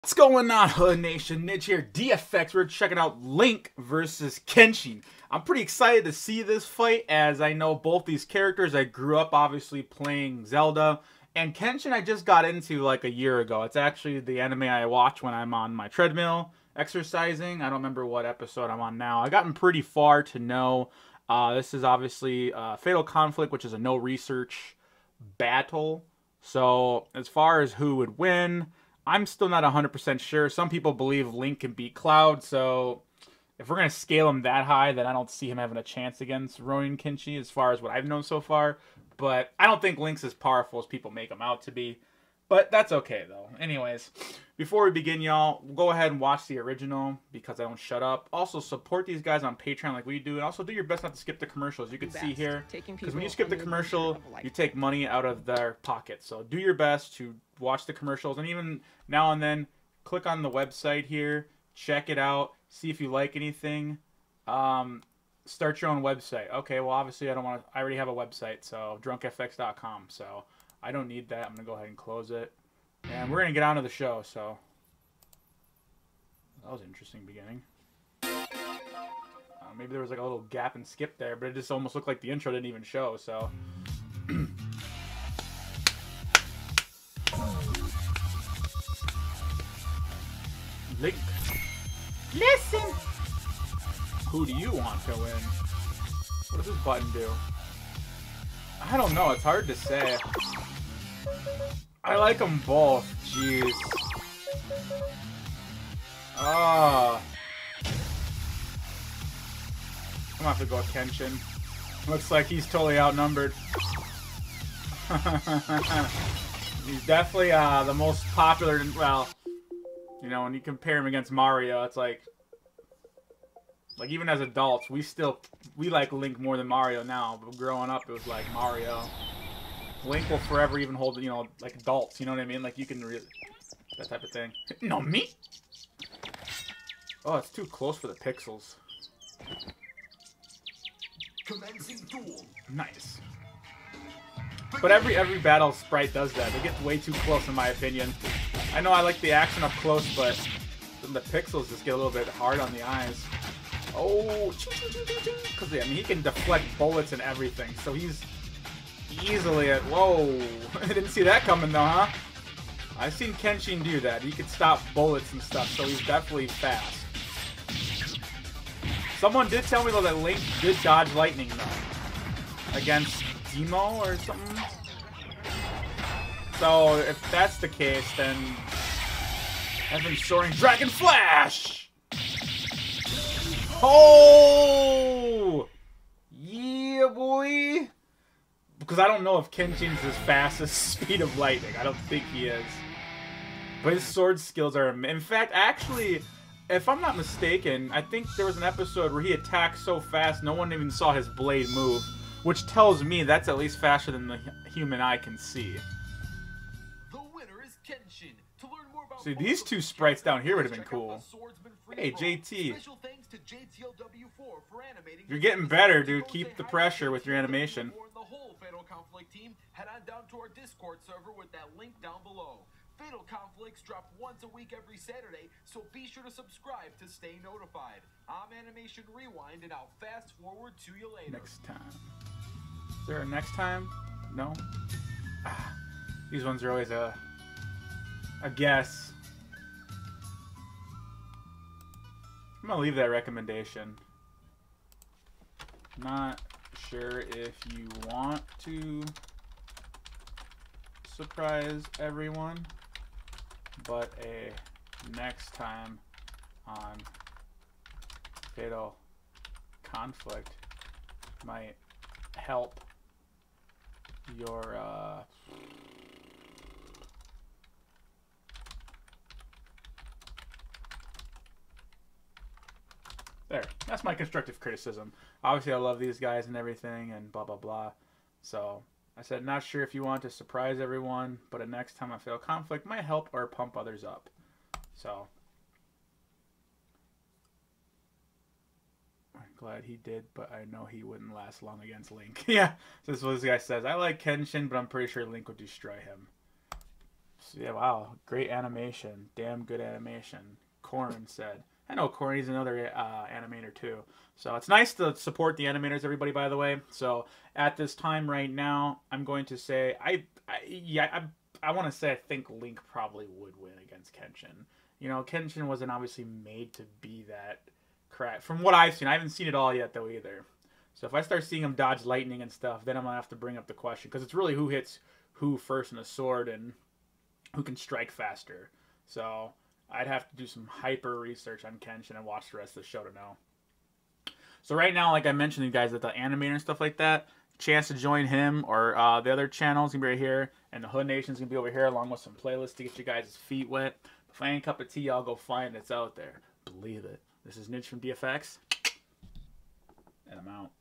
What's going on, Hood Nation? Nidge here, DFX. We're checking out Link versus Kenshin. I'm pretty excited to see this fight, as I know both these characters. I grew up, obviously, playing Zelda. And Kenshin I just got into like a year ago. It's actually the anime I watch when I'm on my treadmill exercising. I don't remember what episode I'm on now. I've gotten pretty far to know. This is obviously Fatal Conflict, which is a no research battle. So as far as who would win, I'm still not 100% sure. Some people believe Link can beat Cloud, so if we're going to scale him that high, then I don't see him having a chance against Ronin Kenshi as far as what I've known so far. But I don't think Link's as powerful as people make him out to be. But that's okay, though. Anyways, before we begin, y'all, go ahead and watch the original because I don't shut up. Also, support these guys on Patreon like we do. And also do your best not to skip the commercials. You can see here, because when you skip the commercial, you take money out of their pocket. So do your best to watch the commercials. And even now and then, click on the website here. Check it out. See if you like anything. Start your own website. Okay, well, obviously, I already have a website, so drunkfx.com. So I don't need that. I'm going to go ahead and close it. And we're going to get on to the show, so. That was an interesting beginning. Maybe there was like a little gap and skip there, but it just almost looked like the intro didn't even show, so. Link. Listen! Who do you want to win? What does this button do? I don't know. It's hard to say. I like them both. Jeez. Ah. I'm gonna have to go with Kenshin. Looks like he's totally outnumbered. He's definitely the most popular. Well, you know, when you compare him against Mario, it's like even as adults, we like Link more than Mario now. But growing up, it was like Mario. Link will forever even hold, you know, like adults. You know what I mean? Like you can really that type of thing. No me. Oh, it's too close for the pixels. Commencing duel. Nice. But every battle sprite does that. They get way too close, in my opinion. I know I like the action up close, but the pixels just get a little bit hard on the eyes. Oh, because I mean he can deflect bullets and everything, so he's easily at. Whoa, I didn't see that coming though, huh? I've seen Kenshin do that. He could stop bullets and stuff, so he's definitely fast. Someone did tell me though that Link did dodge lightning though against Demo or something. So if that's the case, then Heaven Soaring Dragon Flash. Oh! Yeah, boy! Because I don't know if Kenshin's as fast as Speed of Lightning. I don't think he is. But his sword skills are... In fact, actually, if I'm not mistaken, I think there was an episode where he attacked so fast no one even saw his blade move. Which tells me that's at least faster than the human eye can see. The winner is Kenshin. To learn more about See, these two sprites down here would have been cool. Hey, JT. You're getting better, dude. Keep the pressure with your animation. The whole Fatal Conflict team, head on down to our Discord server with that link down below. Fatal Conflicts drop once a week every Saturday, so be sure to subscribe to stay notified. I'm Animation Rewind, and I'll fast forward to you later. Next time. Is there a next time? No? Ah, these ones are always a guess. I'm gonna leave that recommendation. Not sure if you want to surprise everyone, but a next time on Fatal Conflict might help your there. That's my constructive criticism. Obviously, I love these guys and everything and blah, blah, blah. So, I said, not sure if you want to surprise everyone, but a next time I Fatal Conflict might help or pump others up. So, I'm glad he did, but I know he wouldn't last long against Link. Yeah, so this is what this guy says. I like Kenshin, but I'm pretty sure Link would destroy him. Yeah, wow. Great animation. Damn good animation. Corn said. I know Corn, he's another animator too. So it's nice to support the animators, everybody, by the way. So at this time right now, I'm going to say, I want to say I think Link probably would win against Kenshin. You know, Kenshin wasn't obviously made to be that crap. From what I've seen, I haven't seen it all yet, though, either. So if I start seeing him dodge lightning and stuff, then I'm going to have to bring up the question. Because it's really who hits who first in the sword and who can strike faster. So I'd have to do some hyper research on Kenshin and watch the rest of the show to know. So right now, like I mentioned to you guys, that the animator and stuff like that, chance to join him or the other channels gonna be right here, and the Hood Nation's gonna be over here along with some playlists to get you guys' feet wet. If I ain't a cup of tea, I'll go find it. It's out there. Believe it. This is Nidge from DFX, and I'm out.